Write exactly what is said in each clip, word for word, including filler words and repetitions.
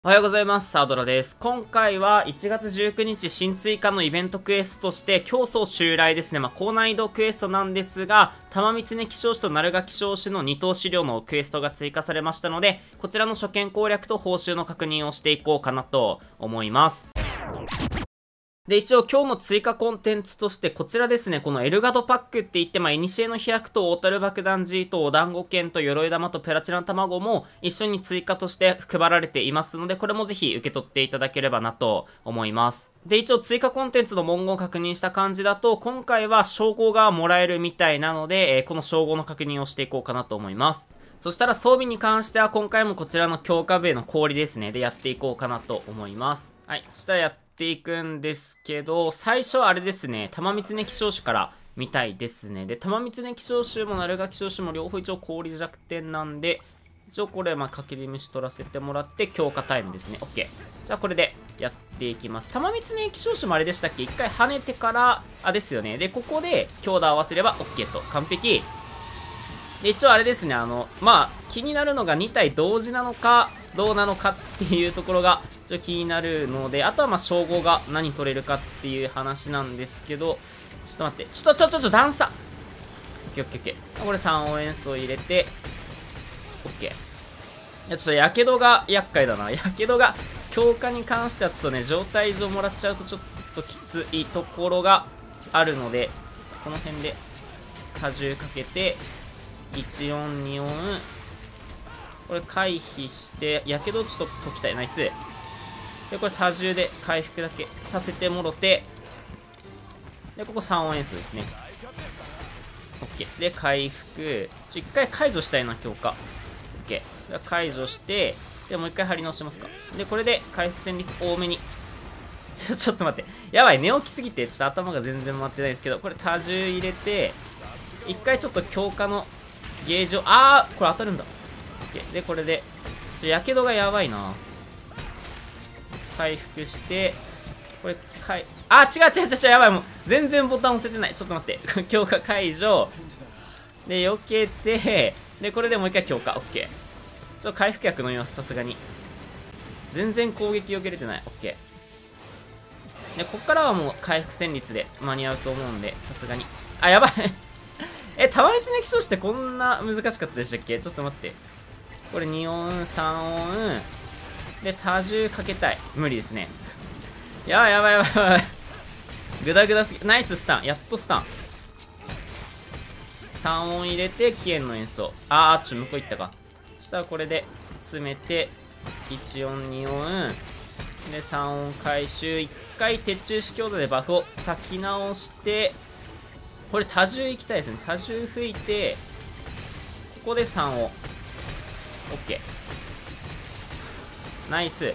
おはようございます。サードラです。今回はいちがつじゅうくにち新追加のイベントクエストとして、競争襲来ですね。まあ、高難易度クエストなんですが、玉光希少種と鳴賀希少種のに等資料のクエストが追加されましたので、こちらの初見攻略と報酬の確認をしていこうかなと思います。で、一応今日の追加コンテンツとしてこちらですね、このエルガドパックって言って、まあ、エニシエの飛躍と大樽爆弾 G とお団子剣と鎧玉とプラチナ卵も一緒に追加として配られていますので、これもぜひ受け取っていただければなと思います。で、一応追加コンテンツの文言を確認した感じだと、今回は称号がもらえるみたいなので、えー、この称号の確認をしていこうかなと思います。そしたら装備に関しては今回もこちらの強化部への氷ですね、でやっていこうかなと思います。はい、そしたらやってていくんですけど、最初はあれですね、玉光希少種から見たいですね。で、玉光希少種も鳴賀希少種も両方一応氷弱点なんで、一応これまあかけり虫取らせてもらって強化タイムですね。 OK。 じゃあこれでやっていきます。玉光希少種もあれでしたっけ、一回跳ねてからあですよね。でここで強打合わせれば OK と完璧で、一応あれですね、あのまあ気になるのがに体同時なのかどうなのかっていうところがちょっと気になるので、あとはまあ称号が何取れるかっていう話なんですけど、ちょっと待って、ちょっとちょちょちょ段差 オーケーオーケーオーケー。 これさん応援層入れて OK。 いやちょっとやけどが厄介だな。やけどが強化に関してはちょっとね、状態上もらっちゃうとちょっときついところがあるので、この辺で荷重かけていちよんによん、これ回避してやけどちょっと解きたい。ナイスで、これ多重で回復だけさせてもろて、でここさん応援数ですね。 OK で回復ちょ一回解除したいな強化。 OK 解除して、でもう一回張り直しますか。でこれで回復戦率多めにちょっと待って、やばい、寝起きすぎてちょっと頭が全然回ってないですけど、これ多重入れて一回ちょっと強化のゲージを、あーこれ当たるんだ。 OK でこれでやけどがやばいな。回復して、これかいあ違う違う違う違う、やばい、もう全然ボタン押せてない。ちょっと待って強化解除で避けて、でこれでもう一回強化 OK。 ちょっと回復薬飲みます。さすがに全然攻撃避けれてない。 OK でこっからはもう回復戦率で間に合うと思うんで、さすがにあやばいえ玉光希少種ってこんな難しかったでしたっけ。ちょっと待って、これに音さん音で多重かけたい。無理ですね。やばいやばいやばいやばいグダグダすぎ。ナイススタン、やっとスタンさん音入れて起源の演奏。あーちょっと向こう行ったか。そしたらこれで詰めていち音に音でさん音回収、いっかい鉄柱式強打でバフを炊き直して、これ多重行きたいですね。多重吹いてここでさん音 OK。ナイス。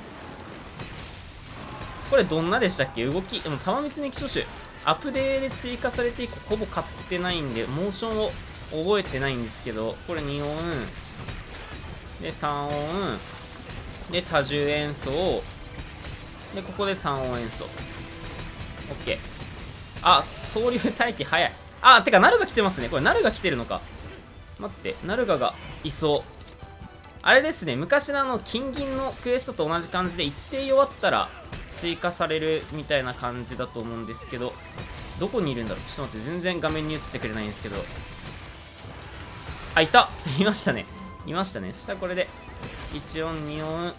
これどんなでしたっけ動き。でも玉光希少種アップデーで追加されて以降ほぼ買ってないんでモーションを覚えてないんですけど、これに音でさん音で多重演奏でここでさん音演奏 OK。 あ総流待機早い。あてかナルガ来てますね。これナルガ来てるのか。待って、ナルガがいそう。あれですね、昔のあの金銀のクエストと同じ感じで一定弱ったら追加されるみたいな感じだと思うんですけど、どこにいるんだろう。ちょっと待って、全然画面に映ってくれないんですけど、あいたいましたね、いましたね。そしたらこれでいち音に音、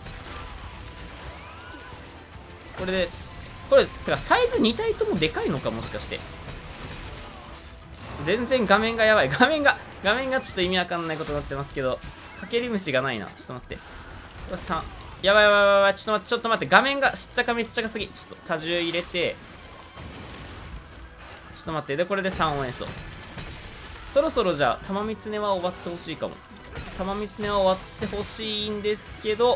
これでこれてかサイズに体ともでかいのか、もしかして。全然画面がやばい。画面が画面がちょっと意味わかんないことになってますけど、かけり虫がないな。ちょっと待って、これさん、やばいやばいやばい、ちょっと待ってちょっと待って、画面がしっちゃかめっちゃかすぎ。ちょっと多重入れて、ちょっと待って、でこれでさん音演奏。そろそろじゃあ玉光は終わってほしいかも。玉光は終わってほしいんですけど、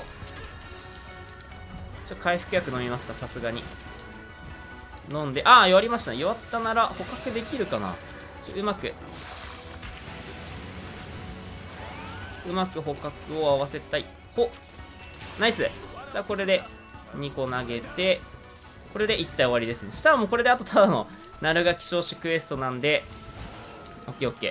ちょ回復薬飲みますか。さすがに飲んで、ああ弱りましたね。弱ったなら捕獲できるかな。ちょうまくうまく捕獲を合わせたい。ほナイス。じゃあこれでにこ投げて、これでいち体終わりですね。したらもうこれであとただの鳴賀希少種クエストなんで オーケーオーケー。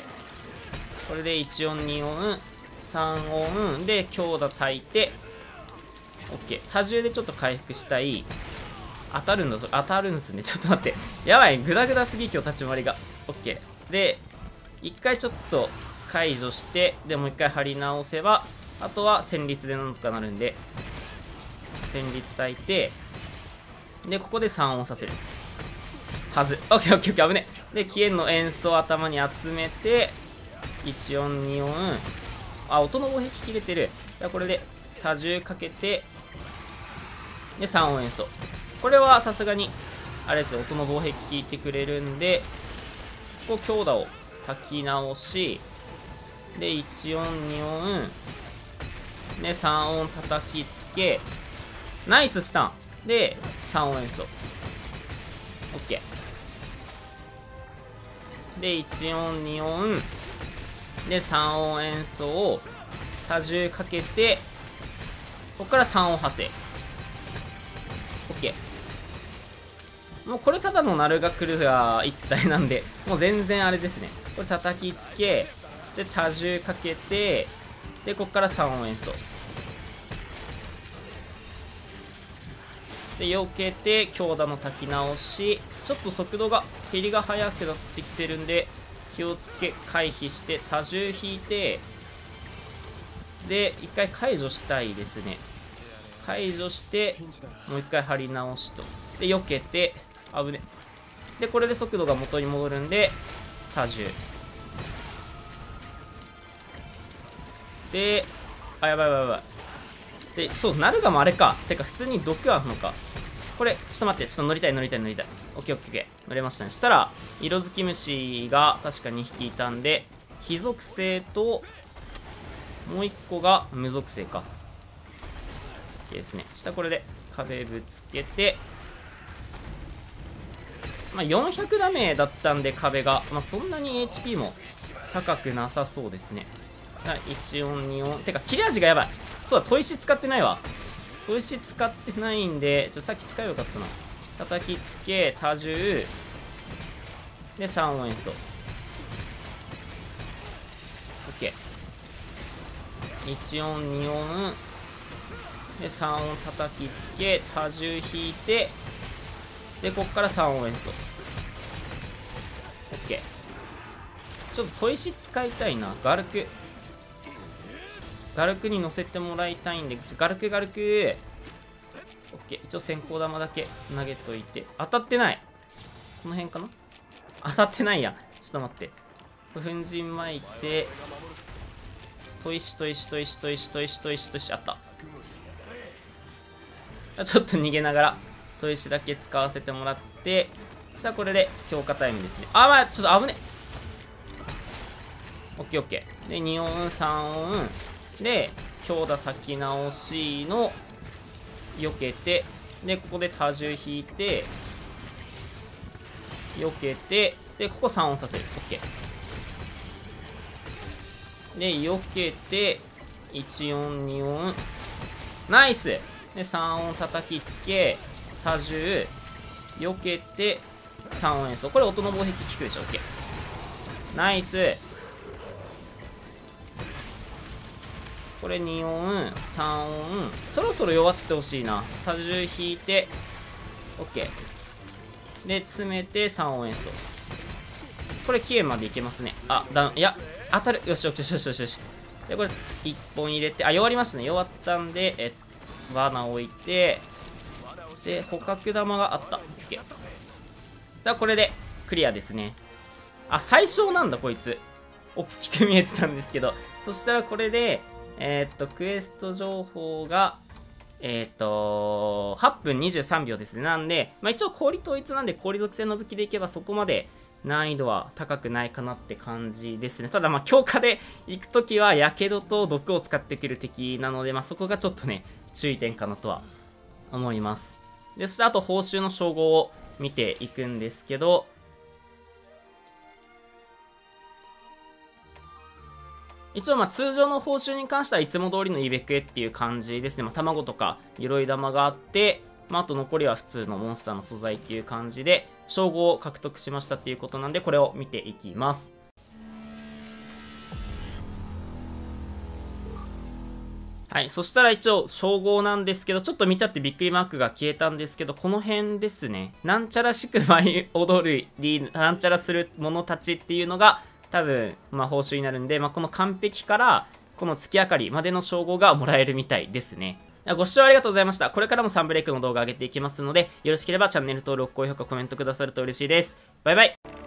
これでいち音に音さん音で強打炊いて、 OK。多重でちょっと回復したい。当たるんだぞ。当たるんすね。ちょっと待って。やばい。グダグダすぎ、今日立ち回りが。OK。で、一回ちょっと解除して、で、もう一回張り直せば、あとは戦慄でなんとかなるんで、戦慄焚いて、で、ここでさん音させる。はず。オッケーオッケーオッケー、危ね。で、キエンの演奏を頭に集めて、いち音、に音。あ、音の防壁切れてる。これで多重かけて、で、さん音演奏。これはさすがに、あれですよ、音の防壁効いてくれるんで、ここ強打を炊き直し、で、いち音、に音、で、さん音叩きつけ、ナイススタン。で、さん音演奏。OK。で、いち音、に音、で、さん音演奏を多重かけて、ここからさん音派生。OK。もうこれただのナルガクルガ一体なんで、もう全然あれですね。これ叩きつけ、で、多重かけて、で、ここからさん音演奏。で、避けて、強打の炊き直し。ちょっと速度が、減りが速くなってきてるんで、気をつけ、回避して、多重引いて、で、一回解除したいですね。解除して、もう一回張り直しと。で、避けて、危ね。で、これで速度が元に戻るんで、多重。で、あ、やばいやばいやばい。で、そう、ナルガもあれか。てか、普通に毒あるのか。これ、ちょっと待って、ちょっと乗りたい乗りたい乗りたい。オッケーオッケーオッケー。乗れましたね。したら、色づき虫が確かにひきいたんで、非属性と、もういっこが無属性か。OK ですね。下これで壁ぶつけて、まあ、よんひゃくダメだったんで壁が、まあ、そんなに エイチピー も高くなさそうですね。いち音、に音。てか、切れ味がやばい。そうだ、砥石使ってないわ。砥石使ってないんで、ちょっとさっき使えばよかったな。叩きつけ、多重。で、さん音演奏。OK。いち音、に音。で、さん音叩きつけ、多重引いて、で、こっからさん音演奏。OK。ちょっと砥石使いたいな。ガルク。ガルクに乗せてもらいたいんで、ガルクガルク。OK。一応先行玉だけ投げといて。当たってない。この辺かな？当たってないや。ちょっと待って。粉塵巻いて、砥石砥石砥石砥石砥石砥石砥石あった。ちょっと逃げながら砥石だけ使わせてもらって、そしたらこれで強化タイムですね。あ、まあちょっと危ね。オッケーオッケー。で、に音、さん音。で、強打炊き直しの避けて、で、ここで多重引いて、避けて、で、ここさん音させる。オッケー。で、避けて、いち音、に音。ナイス！で、さん音叩きつけ、多重、避けて、さん音演奏。これ音の防壁効くでしょ。オッケー。ナイス！これに音、さん音。そろそろ弱ってほしいな。多重引いて、OK。で、詰めてさん音演奏。これ、キエまでいけますね。あ、ダウン。いや、当たる。よしよしよしよしよしよし。で、これ、いっぽん入れて、あ、弱りましたね。弱ったんで、え、罠置いて、で、捕獲玉があった。OK。じゃあ、これで、クリアですね。あ、最小なんだ、こいつ。大きく見えてたんですけど。そしたら、これで、えー、っと、クエスト情報が、えー、っと、はっぷんにじゅうさんびょうですね。なんで、まあ、一応氷統一なんで氷属性の武器でいけばそこまで難易度は高くないかなって感じですね。ただ、まあ、強化で行くときは、やけどと毒を使ってくる敵なので、まあ、そこがちょっとね、注意点かなとは思います。で、そしてあと報酬の称号を見ていくんですけど、一応まあ通常の報酬に関してはいつも通りのイベクエっていう感じですね。まあ、卵とか鎧玉があって、まあ、あと残りは普通のモンスターの素材っていう感じで、称号を獲得しましたっていうことなんで、これを見ていきます。 はい。そしたら一応、称号なんですけど、ちょっと見ちゃってびっくりマークが消えたんですけど、この辺ですね。なんちゃらしく舞い踊るり、なんちゃらする者たちっていうのが、多分、まあ、報酬になるんで、まあ、この完璧から、この月明かりまでの称号がもらえるみたいですね。ご視聴ありがとうございました。これからもサンブレイクの動画上げていきますので、よろしければチャンネル登録、高評価、コメントくださると嬉しいです。バイバイ。